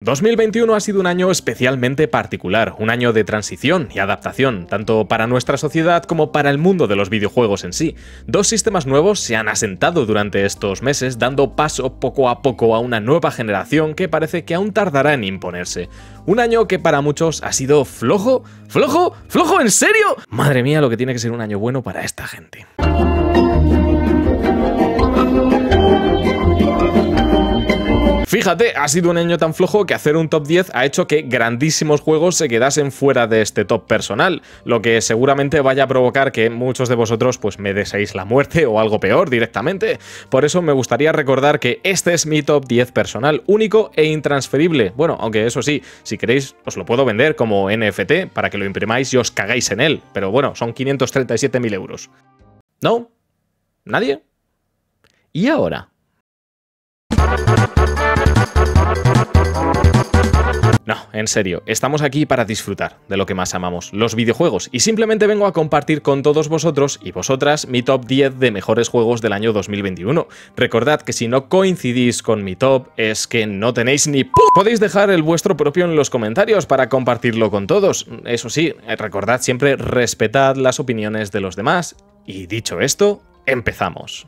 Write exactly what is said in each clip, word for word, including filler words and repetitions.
dos mil veintiuno ha sido un año especialmente particular, un año de transición y adaptación, tanto para nuestra sociedad como para el mundo de los videojuegos en sí. Dos sistemas nuevos se han asentado durante estos meses, dando paso poco a poco a una nueva generación que parece que aún tardará en imponerse. Un año que para muchos ha sido flojo, flojo, flojo, ¿en serio? Madre mía, lo que tiene que ser un año bueno para esta gente. Fíjate, ha sido un año tan flojo que hacer un top diez ha hecho que grandísimos juegos se quedasen fuera de este top personal, lo que seguramente vaya a provocar que muchos de vosotros pues me deseéis la muerte o algo peor directamente. Por eso me gustaría recordar que este es mi top diez personal, único e intransferible. Bueno, aunque eso sí, si queréis os lo puedo vender como N F T para que lo imprimáis y os cagáis en él, pero bueno, son quinientos treinta y siete mil euros. ¿No? ¿Nadie? ¿Y ahora? No, en serio, estamos aquí para disfrutar de lo que más amamos, los videojuegos, y simplemente vengo a compartir con todos vosotros y vosotras mi top diez de mejores juegos del año dos mil veintiuno. Recordad que si no coincidís con mi top es que no tenéis ni p***. Podéis dejar el vuestro propio en los comentarios para compartirlo con todos. Eso sí, recordad siempre respetad las opiniones de los demás. Y dicho esto, empezamos.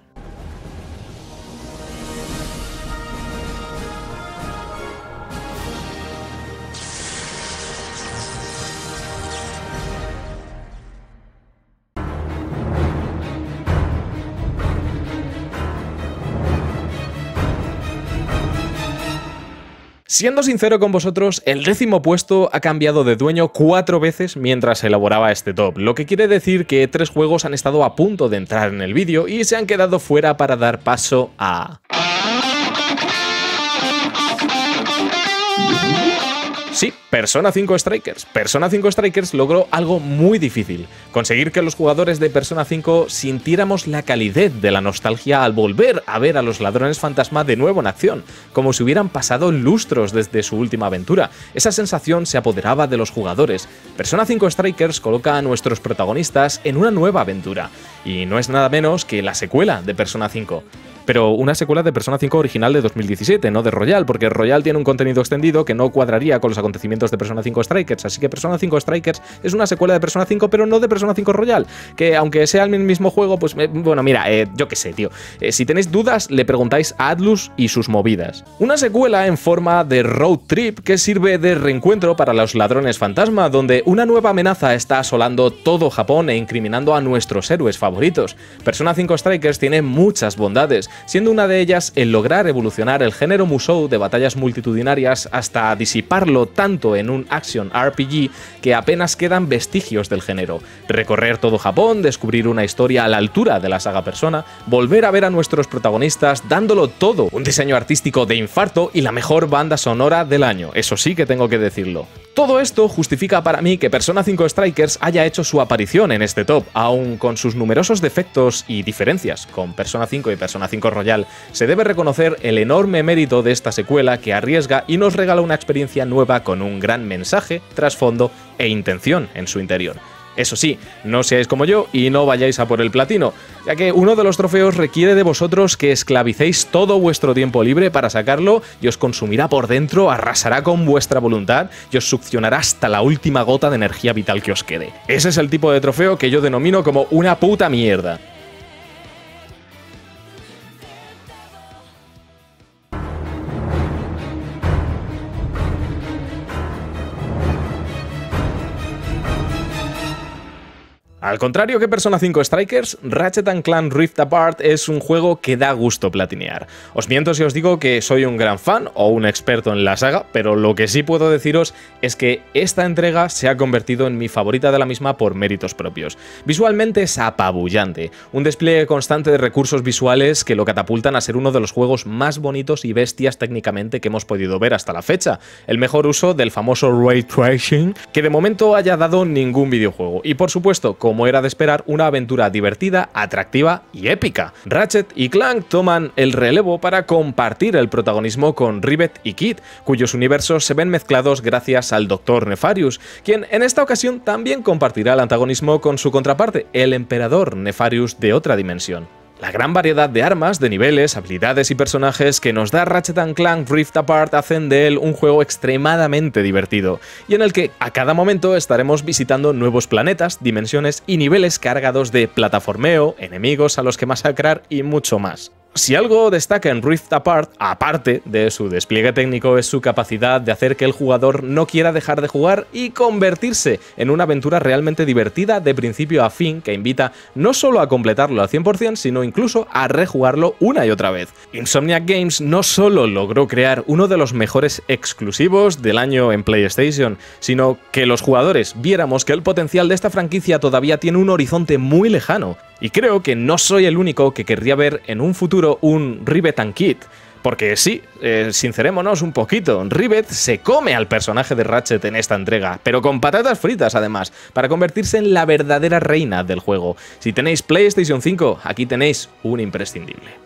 Siendo sincero con vosotros, el décimo puesto ha cambiado de dueño cuatro veces mientras elaboraba este top, lo que quiere decir que tres juegos han estado a punto de entrar en el vídeo y se han quedado fuera para dar paso a... Sí, Persona cinco Strikers. Persona cinco Strikers logró algo muy difícil, conseguir que los jugadores de Persona cinco sintiéramos la calidez de la nostalgia al volver a ver a los ladrones fantasma de nuevo en acción, como si hubieran pasado lustros desde su última aventura. Esa sensación se apoderaba de los jugadores. Persona cinco Strikers coloca a nuestros protagonistas en una nueva aventura, y no es nada menos que la secuela de Persona cinco. Pero una secuela de Persona cinco original de dos mil diecisiete, no de Royal, porque Royal tiene un contenido extendido que no cuadraría con los acontecimientos de Persona cinco Strikers, así que Persona cinco Strikers es una secuela de Persona cinco, pero no de Persona cinco Royal, que aunque sea el mismo juego, pues eh, bueno, mira, eh, yo qué sé, tío. Eh, si tenéis dudas, le preguntáis a Atlus y sus movidas. Una secuela en forma de road trip que sirve de reencuentro para los ladrones fantasma, donde una nueva amenaza está asolando todo Japón e incriminando a nuestros héroes favoritos. Persona cinco Strikers tiene muchas bondades, siendo una de ellas el lograr evolucionar el género Musou de batallas multitudinarias hasta disiparlo tanto en un action R P G que apenas quedan vestigios del género. Recorrer todo Japón, descubrir una historia a la altura de la saga Persona, volver a ver a nuestros protagonistas dándolo todo, un diseño artístico de infarto y la mejor banda sonora del año, eso sí que tengo que decirlo. Todo esto justifica para mí que Persona cinco Strikers haya hecho su aparición en este top, aun con sus numerosos defectos y diferencias con Persona cinco y Persona cinco Royal. Se debe reconocer el enorme mérito de esta secuela que arriesga y nos regala una experiencia nueva con un gran mensaje, trasfondo e intención en su interior. Eso sí, no seáis como yo y no vayáis a por el platino, ya que uno de los trofeos requiere de vosotros que esclavicéis todo vuestro tiempo libre para sacarlo y os consumirá por dentro, arrasará con vuestra voluntad y os succionará hasta la última gota de energía vital que os quede. Ese es el tipo de trofeo que yo denomino como una puta mierda. Al contrario que Persona cinco Strikers, Ratchet and Clank Rift Apart es un juego que da gusto platinear. Os miento si os digo que soy un gran fan o un experto en la saga, pero lo que sí puedo deciros es que esta entrega se ha convertido en mi favorita de la misma por méritos propios. Visualmente es apabullante, un despliegue constante de recursos visuales que lo catapultan a ser uno de los juegos más bonitos y bestias técnicamente que hemos podido ver hasta la fecha. El mejor uso del famoso Ray Tracing que de momento haya dado ningún videojuego. Y por supuesto, como era de esperar, una aventura divertida, atractiva y épica. Ratchet y Clank toman el relevo para compartir el protagonismo con Rivet y Kid, cuyos universos se ven mezclados gracias al Doctor Nefarious, quien en esta ocasión también compartirá el antagonismo con su contraparte, el Emperador Nefarious de otra dimensión. La gran variedad de armas, de niveles, habilidades y personajes que nos da Ratchet and Clank Rift Apart hacen de él un juego extremadamente divertido, y en el que a cada momento estaremos visitando nuevos planetas, dimensiones y niveles cargados de plataformeo, enemigos a los que masacrar y mucho más. Si algo destaca en Rift Apart, aparte de su despliegue técnico, es su capacidad de hacer que el jugador no quiera dejar de jugar y convertirse en una aventura realmente divertida de principio a fin que invita no solo a completarlo al cien por cien, sino incluso a rejugarlo una y otra vez. Insomniac Games no solo logró crear uno de los mejores exclusivos del año en PlayStation, sino que los jugadores viéramos que el potencial de esta franquicia todavía tiene un horizonte muy lejano. Y creo que no soy el único que querría ver en un futuro un Rivet and Kit. Porque sí, eh, sincerémonos un poquito, Rivet se come al personaje de Ratchet en esta entrega, pero con patatas fritas además, para convertirse en la verdadera reina del juego. Si tenéis PlayStation cinco, aquí tenéis un imprescindible.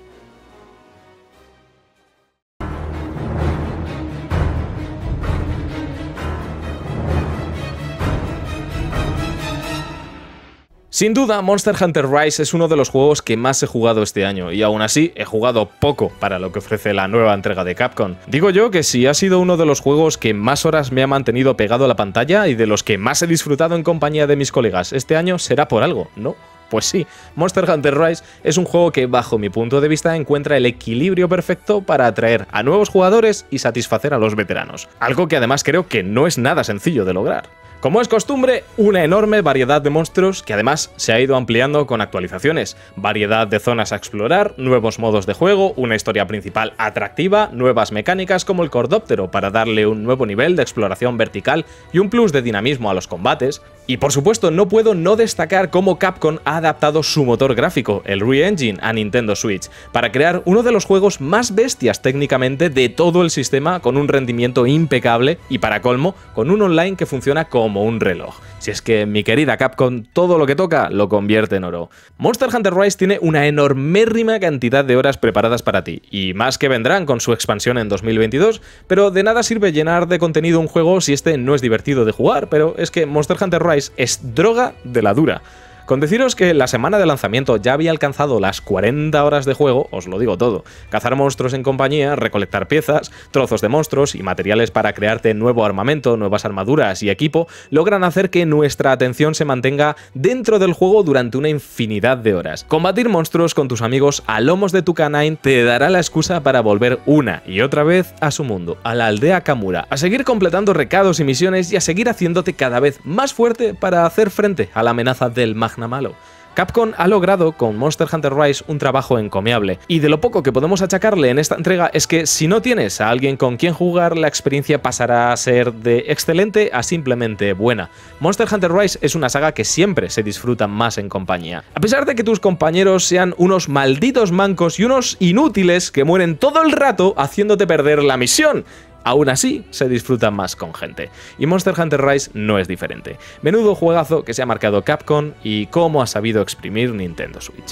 Sin duda, Monster Hunter Rise es uno de los juegos que más he jugado este año, y aún así he jugado poco para lo que ofrece la nueva entrega de Capcom. Digo yo que si ha sido uno de los juegos que más horas me ha mantenido pegado a la pantalla y de los que más he disfrutado en compañía de mis colegas este año, será por algo, ¿no? Pues sí, Monster Hunter Rise es un juego que, bajo mi punto de vista, encuentra el equilibrio perfecto para atraer a nuevos jugadores y satisfacer a los veteranos. Algo que además creo que no es nada sencillo de lograr. Como es costumbre, una enorme variedad de monstruos que además se ha ido ampliando con actualizaciones, variedad de zonas a explorar, nuevos modos de juego, una historia principal atractiva, nuevas mecánicas como el Cordóptero para darle un nuevo nivel de exploración vertical y un plus de dinamismo a los combates. Y por supuesto no puedo no destacar cómo Capcom ha adaptado su motor gráfico, el Re-Engine, a Nintendo Switch, para crear uno de los juegos más bestias técnicamente de todo el sistema con un rendimiento impecable y, para colmo, con un online que funciona como como un reloj. Si es que mi querida Capcom todo lo que toca lo convierte en oro. Monster Hunter Rise tiene una enormérrima cantidad de horas preparadas para ti, y más que vendrán con su expansión en dos mil veintidós, pero de nada sirve llenar de contenido un juego si este no es divertido de jugar, pero es que Monster Hunter Rise es droga de la dura. Con deciros que la semana de lanzamiento ya había alcanzado las cuarenta horas de juego, os lo digo todo. Cazar monstruos en compañía, recolectar piezas, trozos de monstruos y materiales para crearte nuevo armamento, nuevas armaduras y equipo logran hacer que nuestra atención se mantenga dentro del juego durante una infinidad de horas. Combatir monstruos con tus amigos a lomos de tu canine te dará la excusa para volver una y otra vez a su mundo, a la aldea Kamura, a seguir completando recados y misiones y a seguir haciéndote cada vez más fuerte para hacer frente a la amenaza del Magna Malo. Capcom ha logrado con Monster Hunter Rise un trabajo encomiable, y de lo poco que podemos achacarle en esta entrega es que si no tienes a alguien con quien jugar, la experiencia pasará a ser de excelente a simplemente buena. Monster Hunter Rise es una saga que siempre se disfruta más en compañía. A pesar de que tus compañeros sean unos malditos mancos y unos inútiles que mueren todo el rato haciéndote perder la misión, aún así se disfruta más con gente. Y Monster Hunter Rise no es diferente. Menudo juegazo que se ha marcado Capcom y cómo ha sabido exprimir Nintendo Switch.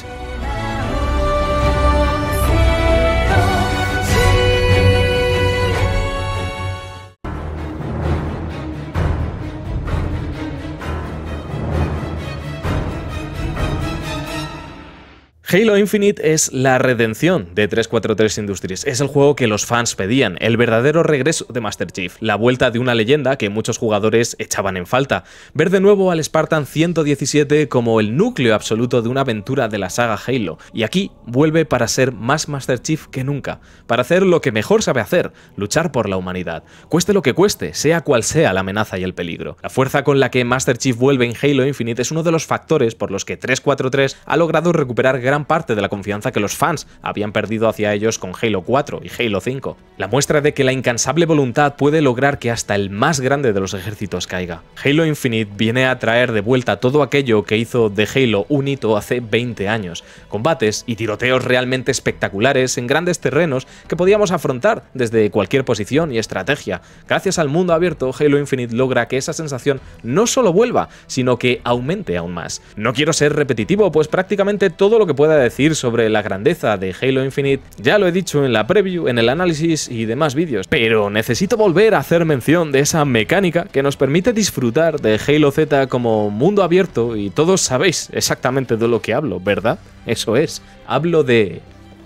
Halo Infinite es la redención de trescientos cuarenta y tres Industries, es el juego que los fans pedían, el verdadero regreso de Master Chief, la vuelta de una leyenda que muchos jugadores echaban en falta, ver de nuevo al Spartan ciento diecisiete como el núcleo absoluto de una aventura de la saga Halo, y aquí vuelve para ser más Master Chief que nunca, para hacer lo que mejor sabe hacer, luchar por la humanidad, cueste lo que cueste, sea cual sea la amenaza y el peligro. La fuerza con la que Master Chief vuelve en Halo Infinite es uno de los factores por los que trescientos cuarenta y tres ha logrado recuperar gran parte de la confianza que los fans habían perdido hacia ellos con Halo cuatro y Halo cinco. La muestra de que la incansable voluntad puede lograr que hasta el más grande de los ejércitos caiga. Halo Infinite viene a traer de vuelta todo aquello que hizo de Halo un hito hace veinte años. Combates y tiroteos realmente espectaculares en grandes terrenos que podíamos afrontar desde cualquier posición y estrategia. Gracias al mundo abierto, Halo Infinite logra que esa sensación no solo vuelva, sino que aumente aún más. No quiero ser repetitivo, pues prácticamente todo lo que pueda pueda decir sobre la grandeza de Halo Infinite ya lo he dicho en la preview, en el análisis y demás vídeos, pero necesito volver a hacer mención de esa mecánica que nos permite disfrutar de Halo Z como mundo abierto, y todos sabéis exactamente de lo que hablo, ¿verdad? Eso es, hablo de...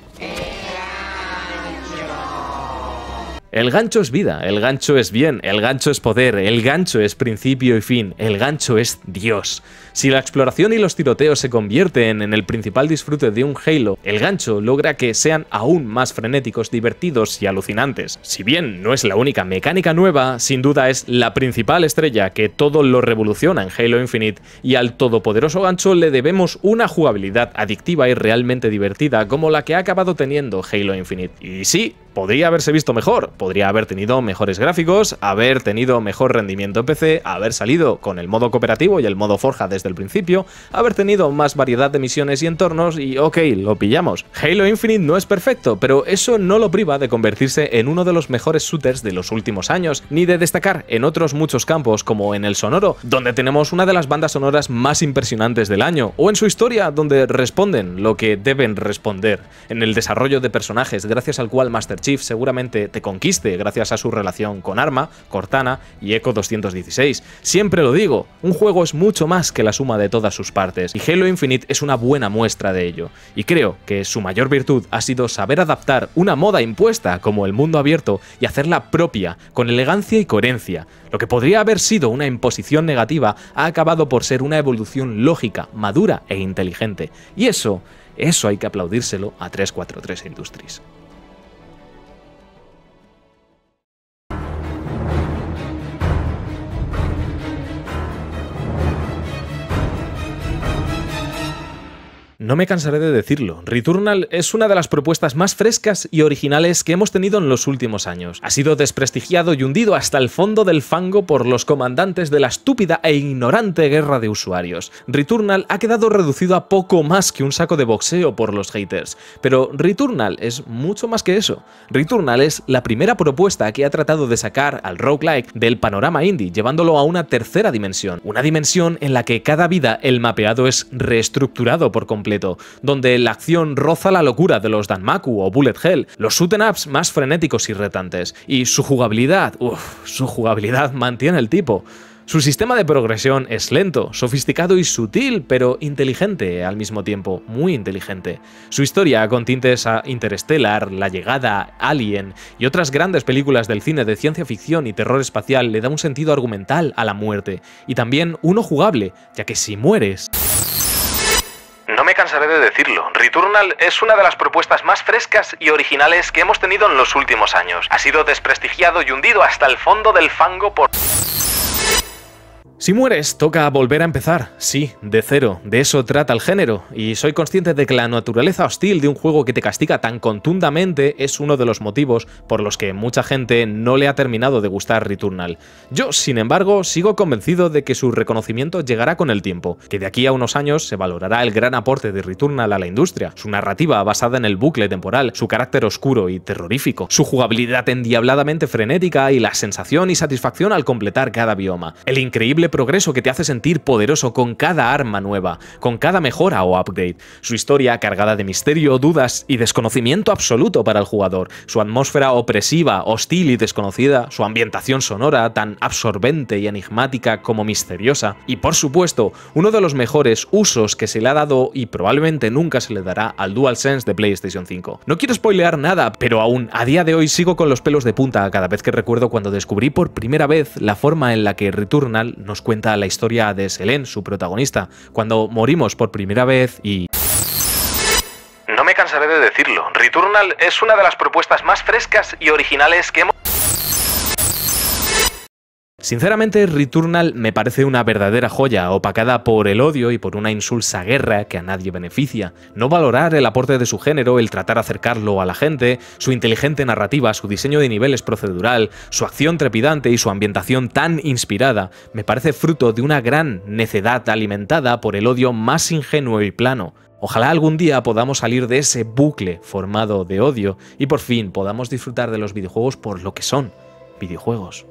El gancho es vida, el gancho es bien, el gancho es poder, el gancho es principio y fin, el gancho es Dios. Si la exploración y los tiroteos se convierten en el principal disfrute de un Halo, el gancho logra que sean aún más frenéticos, divertidos y alucinantes. Si bien no es la única mecánica nueva, sin duda es la principal estrella que todo lo revoluciona en Halo Infinite, y al todopoderoso gancho le debemos una jugabilidad adictiva y realmente divertida como la que ha acabado teniendo Halo Infinite. Y sí, podría haberse visto mejor, podría haber tenido mejores gráficos, haber tenido mejor rendimiento en P C, haber salido con el modo cooperativo y el modo forja desde el principio, haber tenido más variedad de misiones y entornos y ok, lo pillamos. Halo Infinite no es perfecto, pero eso no lo priva de convertirse en uno de los mejores shooters de los últimos años, ni de destacar en otros muchos campos como en el sonoro, donde tenemos una de las bandas sonoras más impresionantes del año, o en su historia, donde responden lo que deben responder, en el desarrollo de personajes, gracias al cual Master Chief seguramente te conquiste gracias a su relación con Arma, Cortana y Echo doscientos dieciséis. Siempre lo digo, un juego es mucho más que la suma de todas sus partes, y Halo Infinite es una buena muestra de ello, y creo que su mayor virtud ha sido saber adaptar una moda impuesta como el mundo abierto y hacerla propia, con elegancia y coherencia. Lo que podría haber sido una imposición negativa ha acabado por ser una evolución lógica, madura e inteligente, y eso, eso hay que aplaudírselo a trescientos cuarenta y tres Industries. No me cansaré de decirlo, Returnal es una de las propuestas más frescas y originales que hemos tenido en los últimos años. Ha sido desprestigiado y hundido hasta el fondo del fango por los comandantes de la estúpida e ignorante guerra de usuarios. Returnal ha quedado reducido a poco más que un saco de boxeo por los haters, pero Returnal es mucho más que eso. Returnal es la primera propuesta que ha tratado de sacar al roguelike del panorama indie, llevándolo a una tercera dimensión, una dimensión en la que cada vida el mapeado es reestructurado por completo, donde la acción roza la locura de los Danmaku o Bullet Hell, los shoot-em ups más frenéticos y retantes, y su jugabilidad, uff, su jugabilidad mantiene el tipo. Su sistema de progresión es lento, sofisticado y sutil, pero inteligente al mismo tiempo, muy inteligente. Su historia, con tintes a Interstellar, La Llegada, Alien y otras grandes películas del cine de ciencia ficción y terror espacial, le da un sentido argumental a la muerte, y también uno jugable, ya que si mueres... No me cansaré de decirlo, Returnal es una de las propuestas más frescas y originales que hemos tenido en los últimos años. Ha sido desprestigiado y hundido hasta el fondo del fango por... Si mueres, toca volver a empezar, sí, de cero, de eso trata el género, y soy consciente de que la naturaleza hostil de un juego que te castiga tan contundamente es uno de los motivos por los que mucha gente no le ha terminado de gustar Returnal. Yo, sin embargo, sigo convencido de que su reconocimiento llegará con el tiempo, que de aquí a unos años se valorará el gran aporte de Returnal a la industria, su narrativa basada en el bucle temporal, su carácter oscuro y terrorífico, su jugabilidad endiabladamente frenética y la sensación y satisfacción al completar cada bioma, el increíble progreso que te hace sentir poderoso con cada arma nueva, con cada mejora o upgrade, su historia cargada de misterio, dudas y desconocimiento absoluto para el jugador, su atmósfera opresiva, hostil y desconocida, su ambientación sonora tan absorbente y enigmática como misteriosa, y por supuesto, uno de los mejores usos que se le ha dado y probablemente nunca se le dará al DualSense de PlayStation cinco. No quiero spoilear nada, pero aún a día de hoy sigo con los pelos de punta cada vez que recuerdo cuando descubrí por primera vez la forma en la que Returnal nos cuenta la historia de Selene, su protagonista, cuando morimos por primera vez y... No me cansaré de decirlo, Returnal es una de las propuestas más frescas y originales que hemos... Sinceramente, Returnal me parece una verdadera joya, opacada por el odio y por una insulsa guerra que a nadie beneficia. No valorar el aporte de su género, el tratar de acercarlo a la gente, su inteligente narrativa, su diseño de niveles procedural, su acción trepidante y su ambientación tan inspirada, me parece fruto de una gran necedad alimentada por el odio más ingenuo y plano. Ojalá algún día podamos salir de ese bucle formado de odio y por fin podamos disfrutar de los videojuegos por lo que son, videojuegos.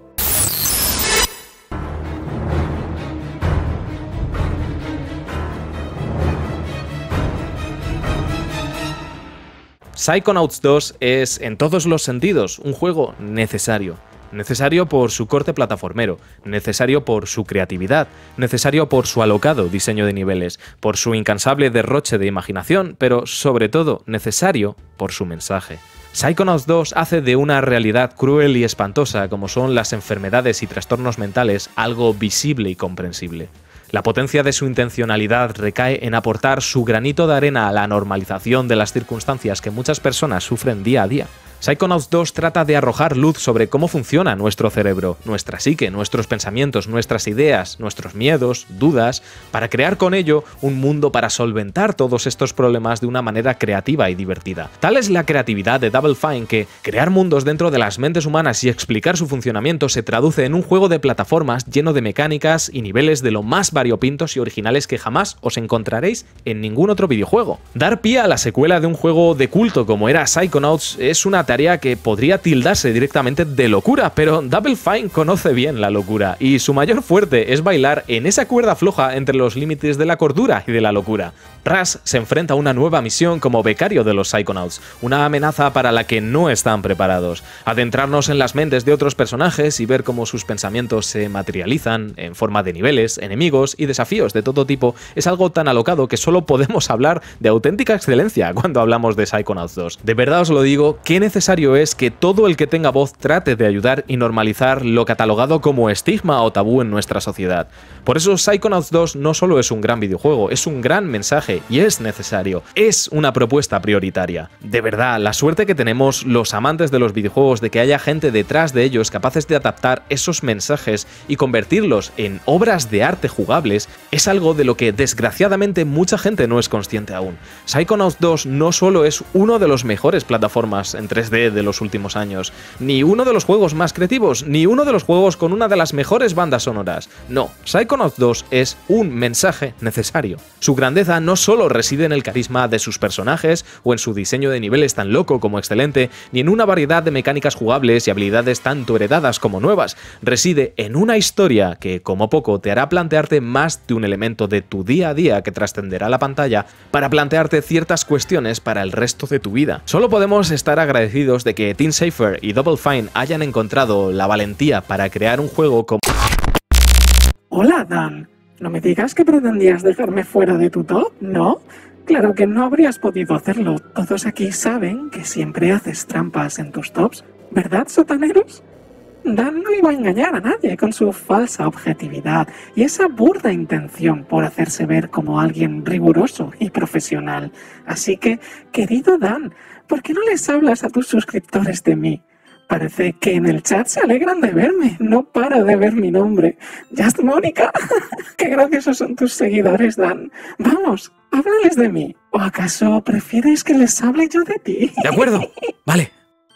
Psychonauts dos es, en todos los sentidos, un juego necesario. Necesario por su corte plataformero, necesario por su creatividad, necesario por su alocado diseño de niveles, por su incansable derroche de imaginación, pero sobre todo necesario por su mensaje. Psychonauts dos hace de una realidad cruel y espantosa como son las enfermedades y trastornos mentales algo visible y comprensible. La potencia de su intencionalidad recae en aportar su granito de arena a la normalización de las circunstancias que muchas personas sufren día a día. Psychonauts dos trata de arrojar luz sobre cómo funciona nuestro cerebro, nuestra psique, nuestros pensamientos, nuestras ideas, nuestros miedos, dudas, para crear con ello un mundo para solventar todos estos problemas de una manera creativa y divertida. Tal es la creatividad de Double Fine que crear mundos dentro de las mentes humanas y explicar su funcionamiento se traduce en un juego de plataformas lleno de mecánicas y niveles de lo más variopintos y originales que jamás os encontraréis en ningún otro videojuego. Dar pie a la secuela de un juego de culto como era Psychonauts es una tarea que podría tildarse directamente de locura, pero Double Fine conoce bien la locura y su mayor fuerte es bailar en esa cuerda floja entre los límites de la cordura y de la locura. Rush se enfrenta a una nueva misión como becario de los Psychonauts, una amenaza para la que no están preparados. Adentrarnos en las mentes de otros personajes y ver cómo sus pensamientos se materializan en forma de niveles, enemigos y desafíos de todo tipo es algo tan alocado que solo podemos hablar de auténtica excelencia cuando hablamos de Psychonauts dos. De verdad os lo digo, qué necesario es que todo el que tenga voz trate de ayudar y normalizar lo catalogado como estigma o tabú en nuestra sociedad. Por eso Psychonauts dos no solo es un gran videojuego, es un gran mensaje y es necesario. Es una propuesta prioritaria. De verdad, la suerte que tenemos los amantes de los videojuegos de que haya gente detrás de ellos capaces de adaptar esos mensajes y convertirlos en obras de arte jugables es algo de lo que desgraciadamente mucha gente no es consciente aún. Psychonauts dos no solo es uno de los mejores plataformas en tres D de los últimos años, ni uno de los juegos más creativos, ni uno de los juegos con una de las mejores bandas sonoras. No, Psychonauts dos es un mensaje necesario. Su grandeza no solo reside en el carisma de sus personajes o en su diseño de niveles tan loco como excelente, ni en una variedad de mecánicas jugables y habilidades tanto heredadas como nuevas. Reside en una historia que, como poco, te hará plantearte más de un elemento de tu día a día que trascenderá la pantalla para plantearte ciertas cuestiones para el resto de tu vida. Solo podemos estar agradecidos de que Tim Schafer y Double Fine hayan encontrado la valentía para crear un juego como... Hola, Dan. No me digas que pretendías dejarme fuera de tu top, ¿no? Claro que no habrías podido hacerlo. Todos aquí saben que siempre haces trampas en tus tops, ¿verdad, sotaneros? Dan no iba a engañar a nadie con su falsa objetividad y esa burda intención por hacerse ver como alguien riguroso y profesional. Así que, querido Dan, ¿por qué no les hablas a tus suscriptores de mí? Parece que en el chat se alegran de verme, no para de ver mi nombre. Just Mónica, qué graciosos son tus seguidores, Dan. Vamos, háblales de mí. ¿O acaso prefieres que les hable yo de ti? De acuerdo, vale.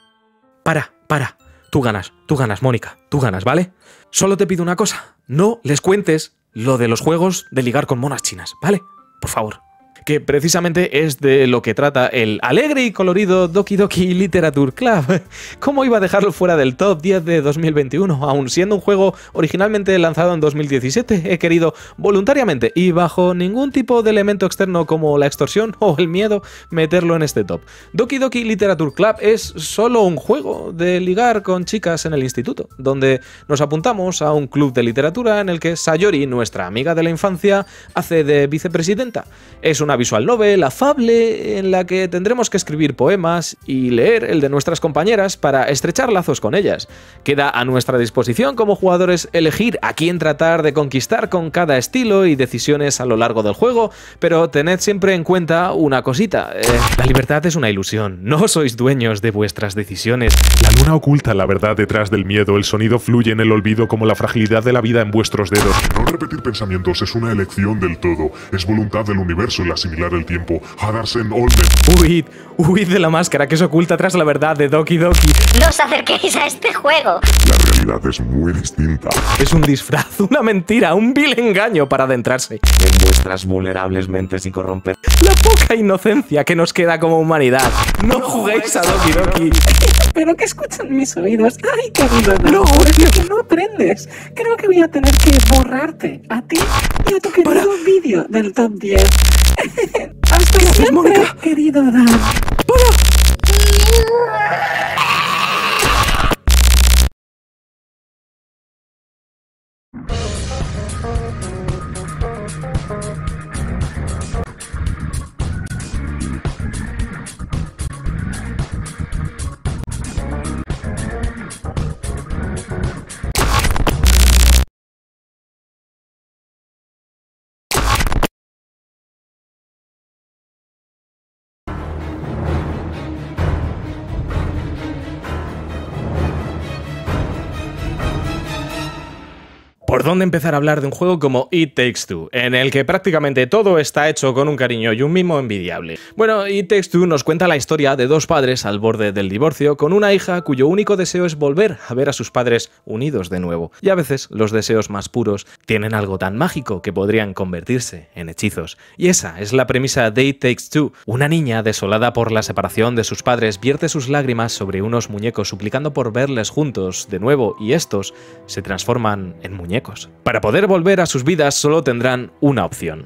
Para, para. Tú ganas, tú ganas, Mónica, tú ganas, ¿vale? Solo te pido una cosa, no les cuentes lo de los juegos de ligar con monas chinas, ¿vale? Por favor. Que precisamente es de lo que trata el alegre y colorido Doki Doki Literature Club. ¿Cómo iba a dejarlo fuera del top diez de dos mil veintiuno? Aun siendo un juego originalmente lanzado en dos mil diecisiete, he querido voluntariamente y bajo ningún tipo de elemento externo como la extorsión o el miedo meterlo en este top. Doki Doki Literature Club es solo un juego de ligar con chicas en el instituto, donde nos apuntamos a un club de literatura en el que Sayori, nuestra amiga de la infancia, hace de vicepresidenta. Es una visual novel afable en la que tendremos que escribir poemas y leer el de nuestras compañeras para estrechar lazos con ellas. Queda a nuestra disposición como jugadores elegir a quién tratar de conquistar con cada estilo y decisiones a lo largo del juego, pero tened siempre en cuenta una cosita, eh, la libertad es una ilusión, no sois dueños de vuestras decisiones. La luna oculta la verdad detrás del miedo, el sonido fluye en el olvido como la fragilidad de la vida en vuestros dedos. No repetir pensamientos es una elección del todo, es voluntad del universo el asimilar el tiempo. Hadarsen Olden. Huid, huid de la máscara que se oculta tras la verdad de Doki Doki. No os acerquéis a este juego. La realidad es muy distinta. Es un disfraz, una mentira, un vil engaño para adentrarse en vuestras vulnerables mentes y corromper la poca inocencia que nos queda como humanidad. No juguéis a Doki Doki. ¿Pero qué escuchan mis oídos? ¡Ay, querido Dan! No, es que no aprendes. Creo que voy a tener que borrarte a ti y a tu querido Para. vídeo del top diez. Hasta ¿Qué haces, siempre, Mónica? querido Dan. ¡Para! ¿Por dónde empezar a hablar de un juego como It Takes Two, en el que prácticamente todo está hecho con un cariño y un mimo envidiable? Bueno, It Takes Two nos cuenta la historia de dos padres al borde del divorcio, con una hija cuyo único deseo es volver a ver a sus padres unidos de nuevo. Y a veces los deseos más puros tienen algo tan mágico que podrían convertirse en hechizos. Y esa es la premisa de It Takes Two. Una niña desolada por la separación de sus padres vierte sus lágrimas sobre unos muñecos suplicando por verles juntos de nuevo, y estos se transforman en muñecos. Para poder volver a sus vidas solo tendrán una opción.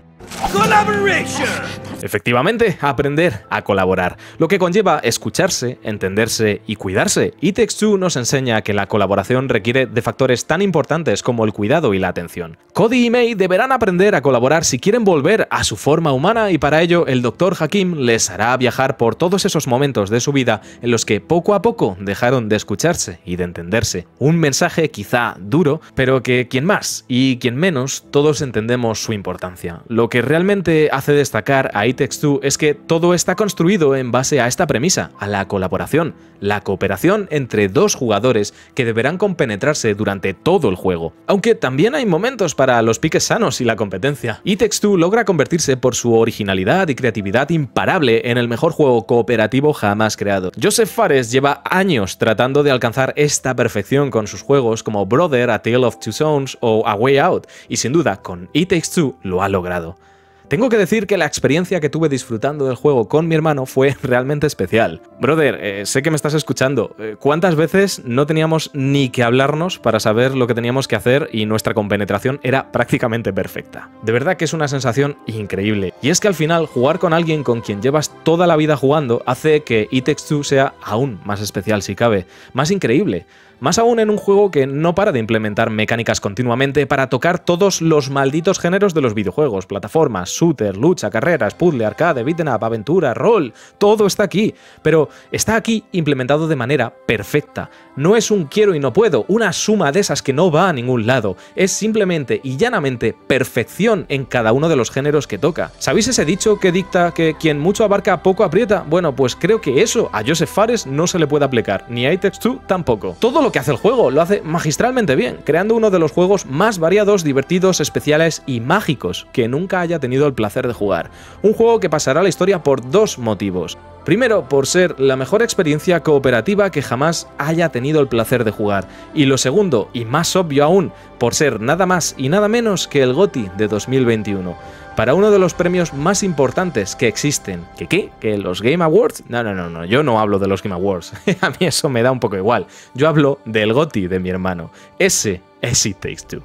Efectivamente, aprender a colaborar, lo que conlleva escucharse, entenderse y cuidarse. It Takes Two nos enseña que la colaboración requiere de factores tan importantes como el cuidado y la atención. Cody y May deberán aprender a colaborar si quieren volver a su forma humana, y para ello el doctor Hakim les hará viajar por todos esos momentos de su vida en los que poco a poco dejaron de escucharse y de entenderse. Un mensaje quizá duro, pero que quien más y quien menos, todos entendemos su importancia. Lo que realmente hace destacar a It Takes Two es que todo está construido en base a esta premisa, a la colaboración, la cooperación entre dos jugadores que deberán compenetrarse durante todo el juego. Aunque también hay momentos para los piques sanos y la competencia. It Takes Two logra convertirse por su originalidad y creatividad imparable en el mejor juego cooperativo jamás creado. Joseph Fares lleva años tratando de alcanzar esta perfección con sus juegos como Brother, A Tale of Two Sons o A Way Out, y sin duda con It Takes Two lo ha logrado. Tengo que decir que la experiencia que tuve disfrutando del juego con mi hermano fue realmente especial. Brother, eh, sé que me estás escuchando. Eh, ¿Cuántas veces no teníamos ni que hablarnos para saber lo que teníamos que hacer y nuestra compenetración era prácticamente perfecta? De verdad que es una sensación increíble. Y es que al final jugar con alguien con quien llevas toda la vida jugando hace que It Takes Two sea aún más especial si cabe, más increíble. Más aún en un juego que no para de implementar mecánicas continuamente para tocar todos los malditos géneros de los videojuegos: plataformas, shooter, lucha, carreras, puzzle, arcade, beat'em up, aventura, rol, todo está aquí, pero está aquí implementado de manera perfecta. No es un quiero y no puedo, una suma de esas que no va a ningún lado, es simplemente y llanamente perfección en cada uno de los géneros que toca. ¿Sabéis ese dicho que dicta que quien mucho abarca poco aprieta? Bueno, pues creo que eso a Joseph Fares no se le puede aplicar, ni a It Takes Two tampoco. Todo lo que hace el juego lo hace magistralmente bien, creando uno de los juegos más variados, divertidos, especiales y mágicos que nunca haya tenido el placer de jugar. Un juego que pasará a la historia por dos motivos. Primero, por ser la mejor experiencia cooperativa que jamás haya tenido el placer de jugar. Y lo segundo, y más obvio aún, por ser nada más y nada menos que el GOTY de dos mil veintiuno. Para uno de los premios más importantes que existen. ¿Qué qué? ¿Que los Game Awards? No, no, no, no, yo no hablo de los Game Awards. A mí eso me da un poco igual. Yo hablo del GOTY de mi hermano. Ese es It Takes Two.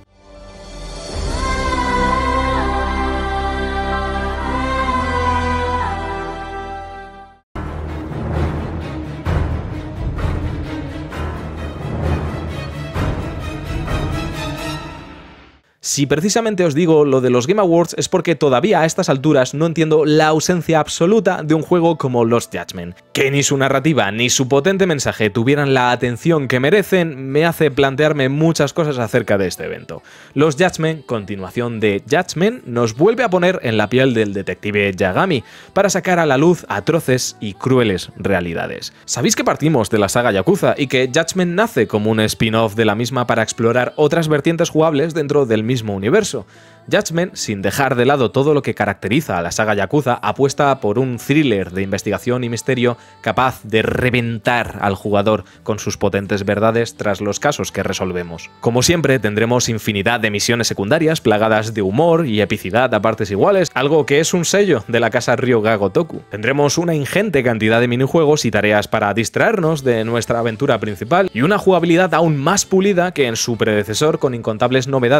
Si precisamente os digo lo de los Game Awards es porque todavía a estas alturas no entiendo la ausencia absoluta de un juego como Lost Judgment. Que ni su narrativa ni su potente mensaje tuvieran la atención que merecen me hace plantearme muchas cosas acerca de este evento. Lost Judgment, continuación de Judgment, nos vuelve a poner en la piel del detective Yagami para sacar a la luz atroces y crueles realidades. Sabéis que partimos de la saga Yakuza y que Judgment nace como un spin-off de la misma para explorar otras vertientes jugables dentro del mismo universo. Judgment, sin dejar de lado todo lo que caracteriza a la saga Yakuza, apuesta por un thriller de investigación y misterio capaz de reventar al jugador con sus potentes verdades tras los casos que resolvemos. Como siempre, tendremos infinidad de misiones secundarias plagadas de humor y epicidad a partes iguales, algo que es un sello de la casa Ryoga Gotoku. Tendremos una ingente cantidad de minijuegos y tareas para distraernos de nuestra aventura principal, y una jugabilidad aún más pulida que en su predecesor, con incontables novedades en sus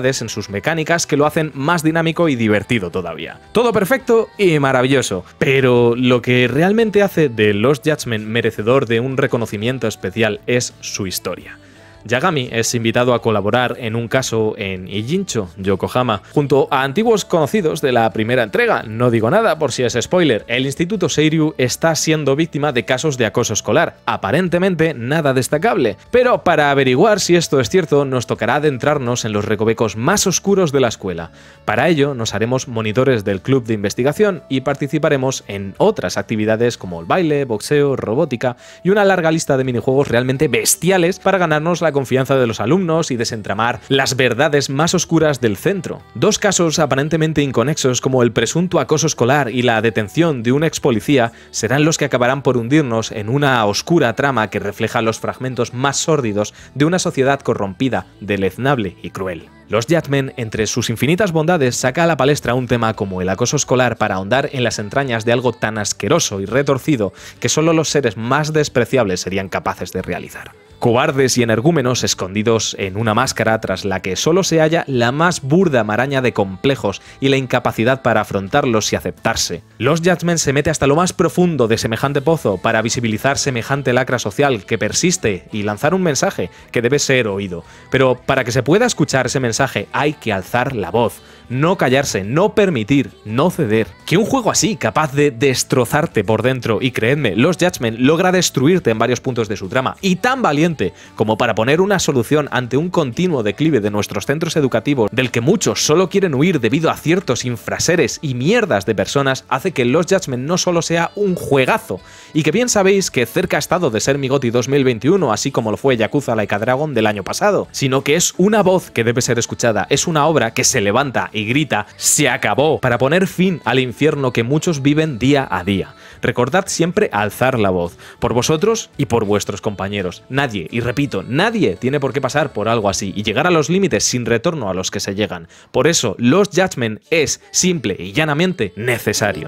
sus mecánicas que lo hacen más dinámico y divertido todavía. Todo perfecto y maravilloso, pero lo que realmente hace de Lost Judgment merecedor de un reconocimiento especial es su historia. Yagami es invitado a colaborar en un caso en Ijincho, Yokohama, junto a antiguos conocidos de la primera entrega. No digo nada por si es spoiler, el Instituto Seiryu está siendo víctima de casos de acoso escolar, aparentemente nada destacable. Pero para averiguar si esto es cierto, nos tocará adentrarnos en los recovecos más oscuros de la escuela. Para ello, nos haremos monitores del club de investigación y participaremos en otras actividades como el baile, boxeo, robótica y una larga lista de minijuegos realmente bestiales para ganarnos la confianza de los alumnos y desentramar las verdades más oscuras del centro. Dos casos aparentemente inconexos como el presunto acoso escolar y la detención de un ex policía serán los que acabarán por hundirnos en una oscura trama que refleja los fragmentos más sórdidos de una sociedad corrompida, deleznable y cruel. Lost Judgment, entre sus infinitas bondades, saca a la palestra un tema como el acoso escolar para ahondar en las entrañas de algo tan asqueroso y retorcido que solo los seres más despreciables serían capaces de realizar. Cobardes y energúmenos escondidos en una máscara tras la que solo se halla la más burda maraña de complejos y la incapacidad para afrontarlos y aceptarse. Lost Judgment se mete hasta lo más profundo de semejante pozo para visibilizar semejante lacra social que persiste y lanzar un mensaje que debe ser oído. Pero para que se pueda escuchar ese mensaje hay que alzar la voz. No callarse, no permitir, no ceder. Que un juego así, capaz de destrozarte por dentro, y creedme, Lost Judgment logra destruirte en varios puntos de su trama, y tan valiente como para poner una solución ante un continuo declive de nuestros centros educativos, del que muchos solo quieren huir debido a ciertos infraseres y mierdas de personas, hace que Lost Judgment no solo sea un juegazo, y que bien sabéis que cerca ha estado de ser mi GOTY dos mil veintiuno, así como lo fue Yakuza Like a Dragon del año pasado, sino que es una voz que debe ser escuchada, es una obra que se levanta y grita «¡Se acabó!» para poner fin al infierno que muchos viven día a día. Recordad siempre alzar la voz, por vosotros y por vuestros compañeros. Nadie, y repito, nadie tiene por qué pasar por algo así y llegar a los límites sin retorno a los que se llegan. Por eso, Lost Judgment es, simple y llanamente, necesario.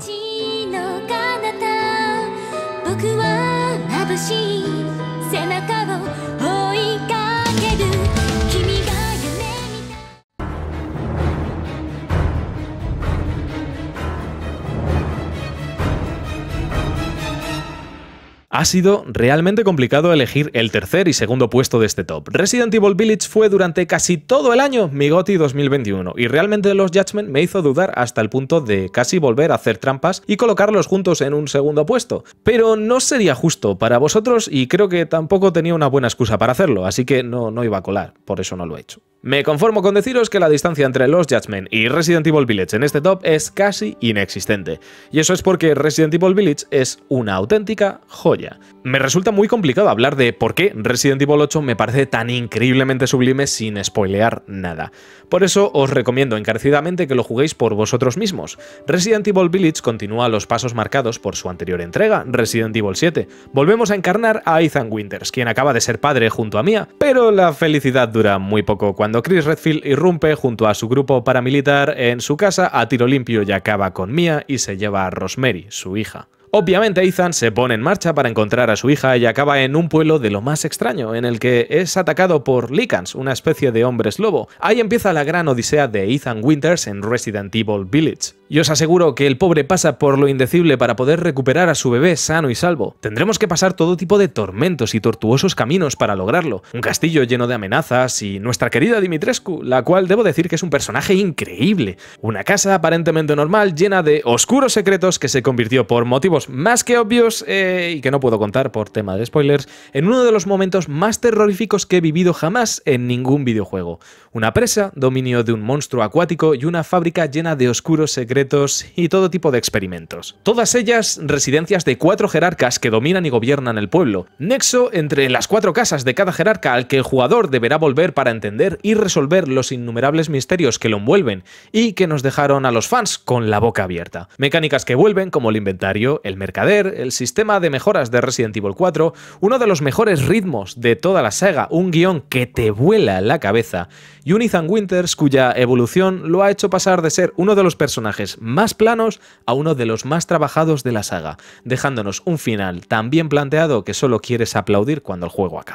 Ha sido realmente complicado elegir el tercer y segundo puesto de este top. Resident Evil Village fue durante casi todo el año mi GOTY dos mil veintiuno y realmente Lost Judgment me hizo dudar hasta el punto de casi volver a hacer trampas y colocarlos juntos en un segundo puesto. Pero no sería justo para vosotros y creo que tampoco tenía una buena excusa para hacerlo, así que no, no iba a colar, por eso no lo he hecho. Me conformo con deciros que la distancia entre Lost Judgment y Resident Evil Village en este top es casi inexistente. Y eso es porque Resident Evil Village es una auténtica joya. Me resulta muy complicado hablar de por qué Resident Evil ocho me parece tan increíblemente sublime sin spoilear nada. Por eso os recomiendo encarecidamente que lo juguéis por vosotros mismos. Resident Evil Village continúa los pasos marcados por su anterior entrega, Resident Evil siete. Volvemos a encarnar a Ethan Winters, quien acaba de ser padre junto a Mia, pero la felicidad dura muy poco cuando Chris Redfield irrumpe junto a su grupo paramilitar en su casa a tiro limpio y acaba con Mia y se lleva a Rosemary, su hija. Obviamente Ethan se pone en marcha para encontrar a su hija y acaba en un pueblo de lo más extraño, en el que es atacado por Lycans, una especie de hombres lobo. Ahí empieza la gran odisea de Ethan Winters en Resident Evil Village. Y os aseguro que el pobre pasa por lo indecible para poder recuperar a su bebé sano y salvo. Tendremos que pasar todo tipo de tormentos y tortuosos caminos para lograrlo. Un castillo lleno de amenazas y nuestra querida Dimitrescu, la cual debo decir que es un personaje increíble. Una casa aparentemente normal llena de oscuros secretos que se convirtió por motivos más que obvios eh, y que no puedo contar por tema de spoilers, en uno de los momentos más terroríficos que he vivido jamás en ningún videojuego. Una presa, dominio de un monstruo acuático y una fábrica llena de oscuros secretos y todo tipo de experimentos. Todas ellas residencias de cuatro jerarcas que dominan y gobiernan el pueblo. Nexo entre las cuatro casas de cada jerarca al que el jugador deberá volver para entender y resolver los innumerables misterios que lo envuelven y que nos dejaron a los fans con la boca abierta. Mecánicas que vuelven como el inventario, el mercader, el sistema de mejoras de Resident Evil cuatro, uno de los mejores ritmos de toda la saga, un guión que te vuela la cabeza y un Ethan Winters cuya evolución lo ha hecho pasar de ser uno de los personajes más planos a uno de los más trabajados de la saga, dejándonos un final tan bien planteado que solo quieres aplaudir cuando el juego acaba.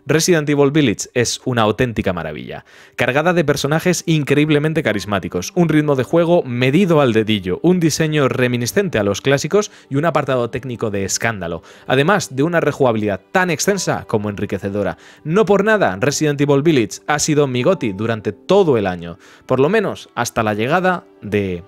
Resident Evil Village es una auténtica maravilla, cargada de personajes increíblemente carismáticos, un ritmo de juego medido al dedillo, un diseño reminiscente a los clásicos y un apartado técnico de escándalo, además de una rejugabilidad tan extensa como enriquecedora. No por nada, Resident Evil Village ha sido mi GOTY durante todo el año, por lo menos hasta la llegada de...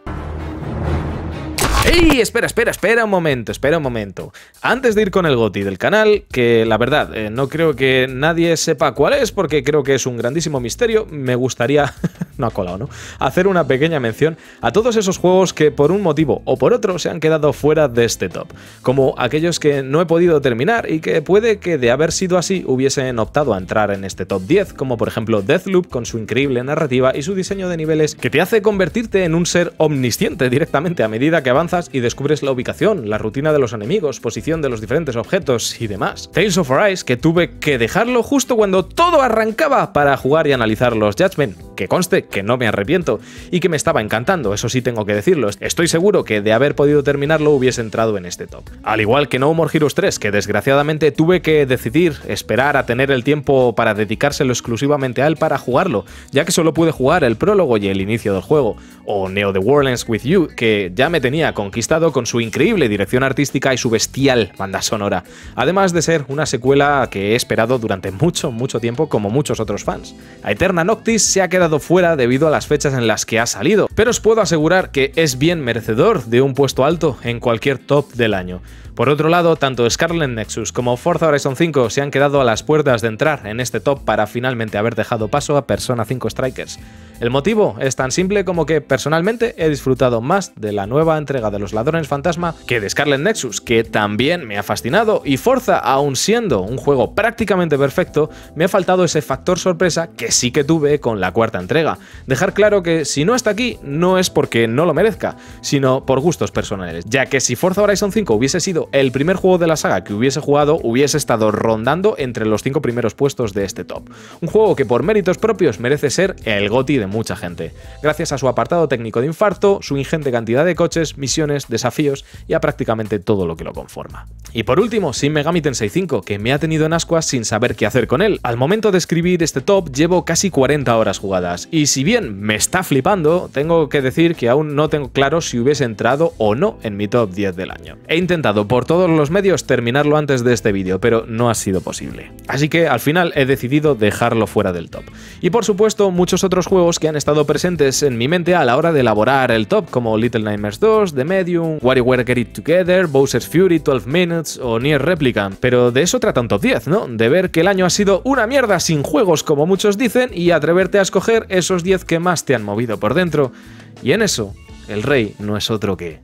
¡Ey! Espera, espera, espera un momento, espera un momento. Antes de ir con el GOTY del canal, que la verdad eh, no creo que nadie sepa cuál es porque creo que es un grandísimo misterio, me gustaría, no ha colado, ¿no?, hacer una pequeña mención a todos esos juegos que por un motivo o por otro se han quedado fuera de este top, como aquellos que no he podido terminar y que puede que de haber sido así hubiesen optado a entrar en este top diez, como por ejemplo Deathloop con su increíble narrativa y su diseño de niveles que te hace convertirte en un ser omnisciente directamente a medida que avanzas y descubres la ubicación, la rutina de los enemigos, posición de los diferentes objetos y demás. Tales of Arise, que tuve que dejarlo justo cuando todo arrancaba para jugar y analizar los Judgment, que conste que no me arrepiento y que me estaba encantando, eso sí tengo que decirlo. Estoy seguro que de haber podido terminarlo hubiese entrado en este top. Al igual que No More Heroes tres, que desgraciadamente tuve que decidir esperar a tener el tiempo para dedicárselo exclusivamente a él para jugarlo, ya que solo pude jugar el prólogo y el inicio del juego. O Neo The World Ends With You, que ya me tenía conquistado con su increíble dirección artística y su bestial banda sonora, además de ser una secuela que he esperado durante mucho, mucho tiempo como muchos otros fans. Aeterna Noctis se ha quedado fuera debido a las fechas en las que ha salido, pero os puedo asegurar que es bien merecedor de un puesto alto en cualquier top del año. Por otro lado, tanto Scarlet Nexus como Forza Horizon cinco se han quedado a las puertas de entrar en este top para finalmente haber dejado paso a Persona cinco Strikers. El motivo es tan simple como que personalmente he disfrutado más de la nueva entrega de los Ladrones Fantasma que de Scarlet Nexus, que también me ha fascinado, y Forza, aun siendo un juego prácticamente perfecto, me ha faltado ese factor sorpresa que sí que tuve con la cuarta entrega. Dejar claro que si no está aquí no es porque no lo merezca, sino por gustos personales, ya que si Forza Horizon cinco hubiese sido el primer juego de la saga que hubiese jugado, hubiese estado rondando entre los cinco primeros puestos de este top. Un juego que por méritos propios merece ser el GOTY de mucha gente, gracias a su apartado técnico de infarto, su ingente cantidad de coches, misiones, desafíos y a prácticamente todo lo que lo conforma. Y por último, Shin Megami Tensei cinco, que me ha tenido en ascuas sin saber qué hacer con él. Al momento de escribir este top llevo casi cuarenta horas jugadas, y si bien me está flipando, tengo que decir que aún no tengo claro si hubiese entrado o no en mi top diez del año. He intentado por todos los medios terminarlo antes de este vídeo, pero no ha sido posible. Así que al final he decidido dejarlo fuera del top. Y por supuesto, muchos otros juegos que han estado presentes en mi mente a la hora de elaborar el top, como Little Nightmares dos, The Medium, WarioWare Get It Together, Bowser's Fury, doce Minutes o Nier Replicant. Pero de eso trata un top diez, ¿no? De ver que el año ha sido una mierda sin juegos, como muchos dicen, y atreverte a escoger esos diez que más te han movido por dentro. Y en eso, el rey no es otro que...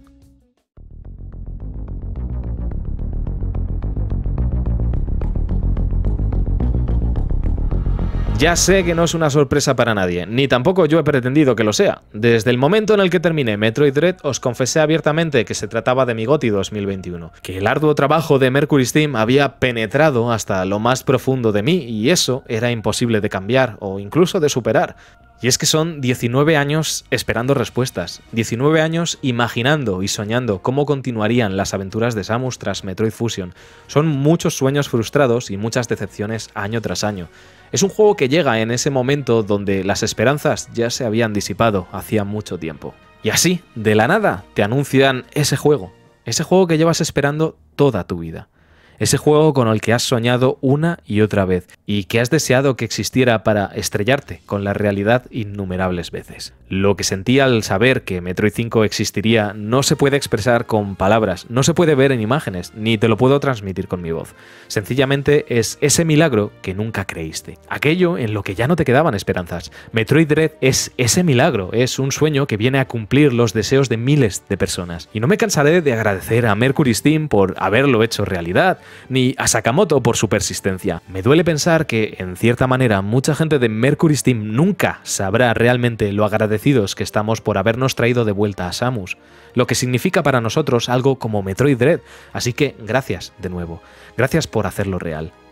Ya sé que no es una sorpresa para nadie, ni tampoco yo he pretendido que lo sea. Desde el momento en el que terminé Metroid Dread os confesé abiertamente que se trataba de mi GOTY dos mil veintiuno, que el arduo trabajo de Mercury Steam había penetrado hasta lo más profundo de mí y eso era imposible de cambiar o incluso de superar. Y es que son diecinueve años esperando respuestas, diecinueve años imaginando y soñando cómo continuarían las aventuras de Samus tras Metroid Fusion. Son muchos sueños frustrados y muchas decepciones año tras año. Es un juego que llega en ese momento donde las esperanzas ya se habían disipado hacía mucho tiempo. Y así, de la nada, te anuncian ese juego, ese juego que llevas esperando toda tu vida. Ese juego con el que has soñado una y otra vez y que has deseado que existiera para estrellarte con la realidad innumerables veces. Lo que sentí al saber que Metroid cinco existiría no se puede expresar con palabras, no se puede ver en imágenes, ni te lo puedo transmitir con mi voz. Sencillamente es ese milagro que nunca creíste. Aquello en lo que ya no te quedaban esperanzas. Metroid Dread es ese milagro, es un sueño que viene a cumplir los deseos de miles de personas. Y no me cansaré de agradecer a Mercury Steam por haberlo hecho realidad, ni a Sakamoto por su persistencia. Me duele pensar que, en cierta manera, mucha gente de Mercury Steam nunca sabrá realmente lo agradecidos que estamos por habernos traído de vuelta a Samus, lo que significa para nosotros algo como Metroid Dread, así que gracias de nuevo, gracias por hacerlo real.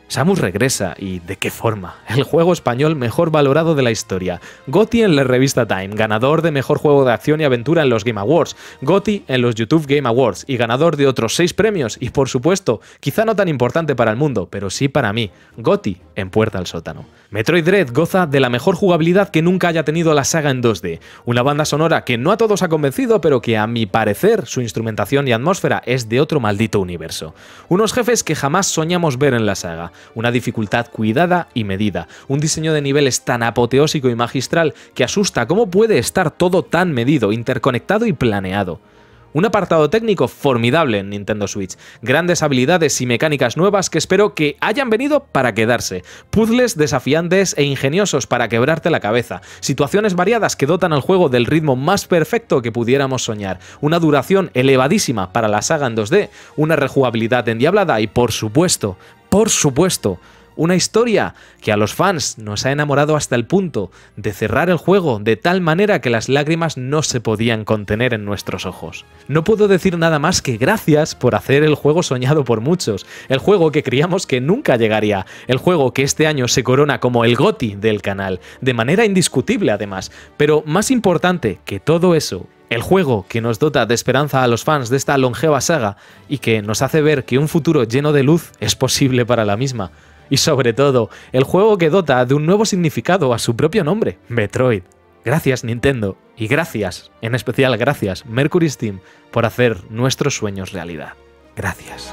Samus regresa y ¿de qué forma? El juego español mejor valorado de la historia. GOTY en la revista Time, ganador de mejor juego de acción y aventura en los Game Awards, GOTY en los YouTube Game Awards y ganador de otros seis premios y por supuesto, quizá no tan importante para el mundo, pero sí para mí, GOTY en Puerta al Sótano. Metroid Dread goza de la mejor jugabilidad que nunca haya tenido la saga en dos D, una banda sonora que no a todos ha convencido, pero que a mi parecer su instrumentación y atmósfera es de otro maldito universo. Unos jefes que jamás soñamos ver en la saga, una dificultad cuidada y medida, un diseño de niveles tan apoteósico y magistral que asusta cómo puede estar todo tan medido, interconectado y planeado. Un apartado técnico formidable en Nintendo Switch, grandes habilidades y mecánicas nuevas que espero que hayan venido para quedarse, puzzles desafiantes e ingeniosos para quebrarte la cabeza, situaciones variadas que dotan al juego del ritmo más perfecto que pudiéramos soñar, una duración elevadísima para la saga en dos D, una rejugabilidad endiablada y por supuesto, por supuesto, una historia que a los fans nos ha enamorado hasta el punto de cerrar el juego de tal manera que las lágrimas no se podían contener en nuestros ojos. No puedo decir nada más que gracias por hacer el juego soñado por muchos, el juego que creíamos que nunca llegaría, el juego que este año se corona como el GOTY del canal, de manera indiscutible además, pero más importante que todo eso, el juego que nos dota de esperanza a los fans de esta longeva saga y que nos hace ver que un futuro lleno de luz es posible para la misma. Y sobre todo, el juego que dota de un nuevo significado a su propio nombre, Metroid. Gracias Nintendo, y gracias, en especial gracias Mercury Steam, por hacer nuestros sueños realidad. Gracias.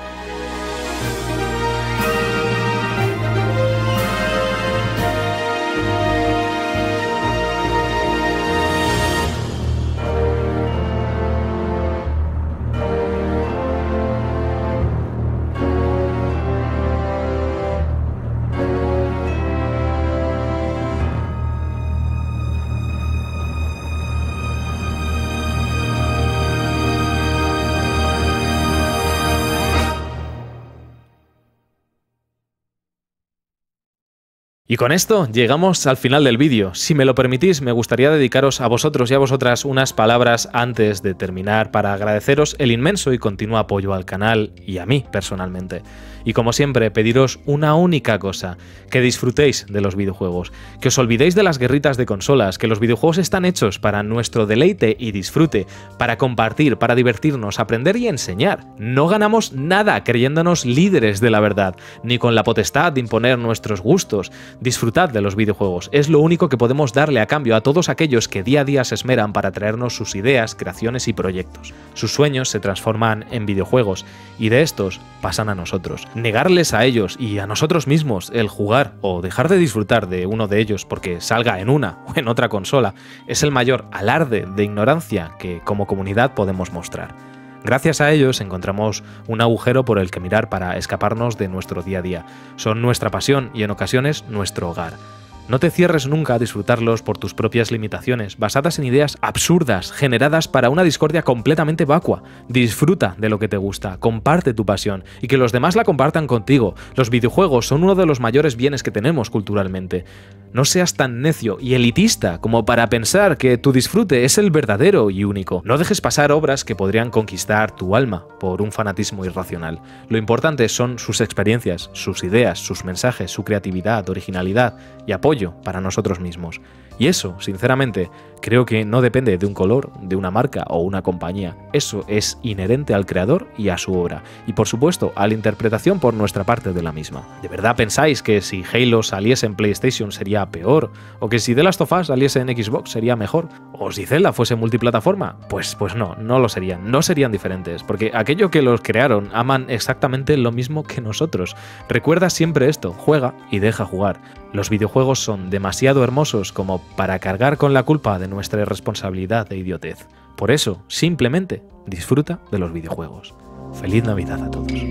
Y con esto llegamos al final del vídeo. Si me lo permitís, me gustaría dedicaros a vosotros y a vosotras unas palabras antes de terminar para agradeceros el inmenso y continuo apoyo al canal y a mí personalmente. Y como siempre, pediros una única cosa, que disfrutéis de los videojuegos, que os olvidéis de las guerritas de consolas, que los videojuegos están hechos para nuestro deleite y disfrute, para compartir, para divertirnos, aprender y enseñar. No ganamos nada creyéndonos líderes de la verdad, ni con la potestad de imponer nuestros gustos. Disfrutad de los videojuegos, es lo único que podemos darle a cambio a todos aquellos que día a día se esmeran para traernos sus ideas, creaciones y proyectos. Sus sueños se transforman en videojuegos y de estos pasan a nosotros. Negarles a ellos y a nosotros mismos el jugar o dejar de disfrutar de uno de ellos porque salga en una o en otra consola es el mayor alarde de ignorancia que como comunidad podemos mostrar. Gracias a ellos encontramos un agujero por el que mirar para escaparnos de nuestro día a día. Son nuestra pasión y en ocasiones nuestro hogar. No te cierres nunca a disfrutarlos por tus propias limitaciones, basadas en ideas absurdas, generadas para una discordia completamente vacua. Disfruta de lo que te gusta, comparte tu pasión y que los demás la compartan contigo. Los videojuegos son uno de los mayores bienes que tenemos culturalmente. No seas tan necio y elitista como para pensar que tu disfrute es el verdadero y único. No dejes pasar obras que podrían conquistar tu alma por un fanatismo irracional. Lo importante son sus experiencias, sus ideas, sus mensajes, su creatividad, originalidad y apoyo para nosotros mismos. Y eso, sinceramente, creo que no depende de un color, de una marca o una compañía. Eso es inherente al creador y a su obra. Y por supuesto, a la interpretación por nuestra parte de la misma. ¿De verdad pensáis que si Halo saliese en PlayStation sería peor? ¿O que si The Last of Us saliese en Xbox sería mejor? ¿O si Zelda fuese multiplataforma? Pues, pues no, no lo serían. No serían diferentes. Porque aquello que los crearon aman exactamente lo mismo que nosotros. Recuerda siempre esto, juega y deja jugar. Los videojuegos son demasiado hermosos como para cargar con la culpa de nuestra irresponsabilidad e idiotez. Por eso, simplemente, disfruta de los videojuegos. ¡Feliz Navidad a todos!